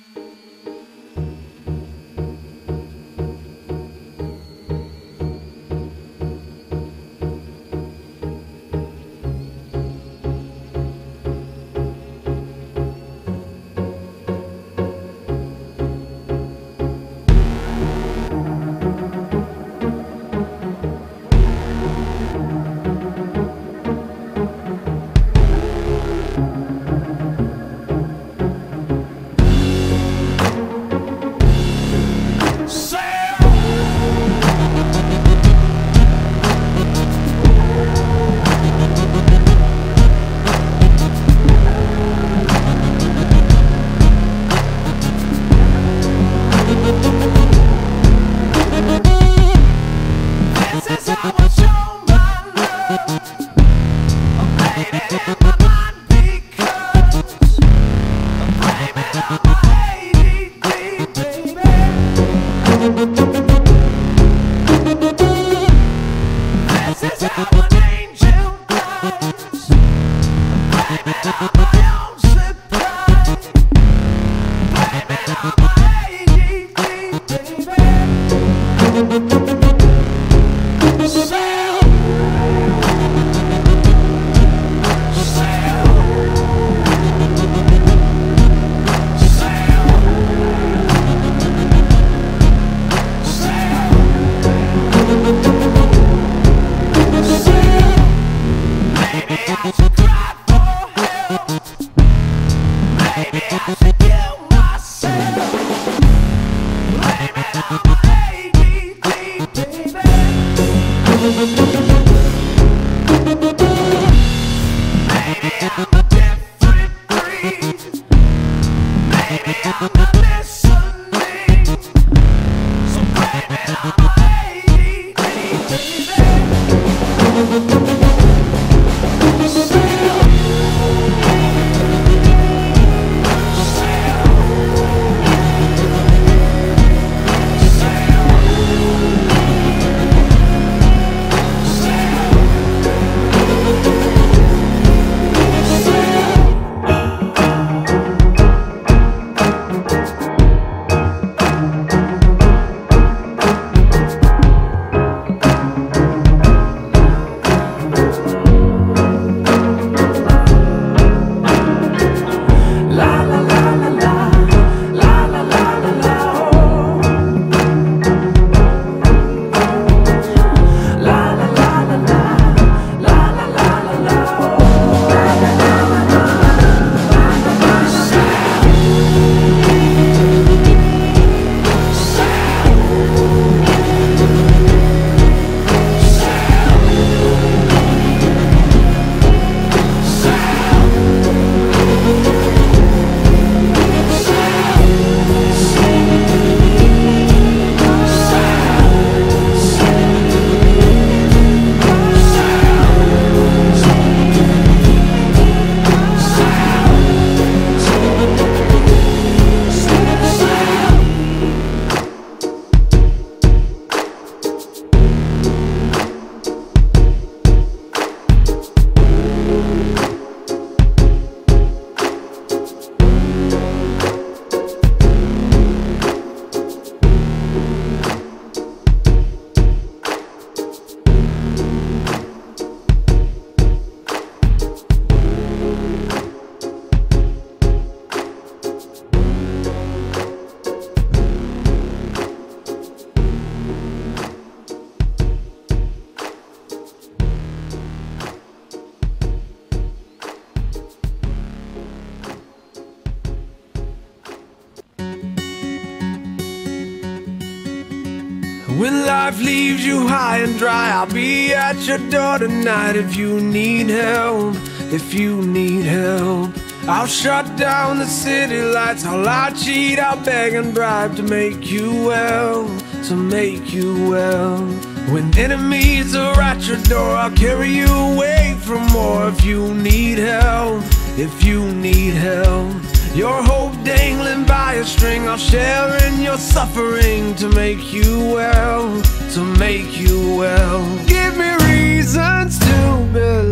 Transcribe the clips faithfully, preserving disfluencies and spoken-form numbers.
When life leaves you high and dry, I'll be at your door tonight. If you need help, if you need help, I'll shut down the city lights. I'll lie, cheat, I'll beg and bribe to make you well, to make you well. When enemies are at your door, I'll carry you away from more. If you need help, if you need help, your hope dangling by a string, I'll share in your suffering to make you well, to make you well. Give me reasons to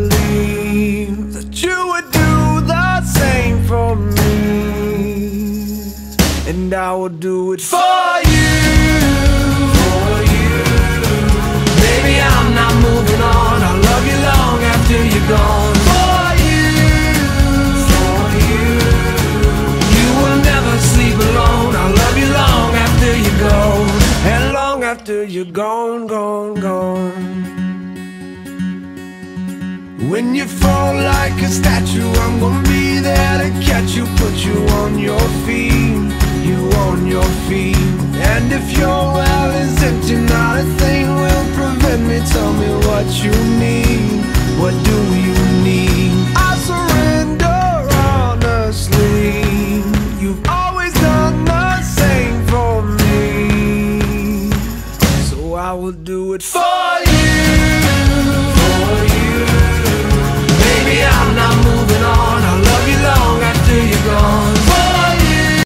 believe that you would do the same for me. and I will do it for you. For you. Baby, I'm not moving on. I'll love you long after you're gone. For you. For you. You will never sleep alone. I'll love you long after you go, and long after you're gone, gone, gone. When you fall like a statue, I'm gonna be there to catch you, put you on your feet, you on your feet. And if your well is empty, not a thing will prevent me. Tell me what you need, what do you need? I surrender honestly. You've always done the same for me, so I will do it for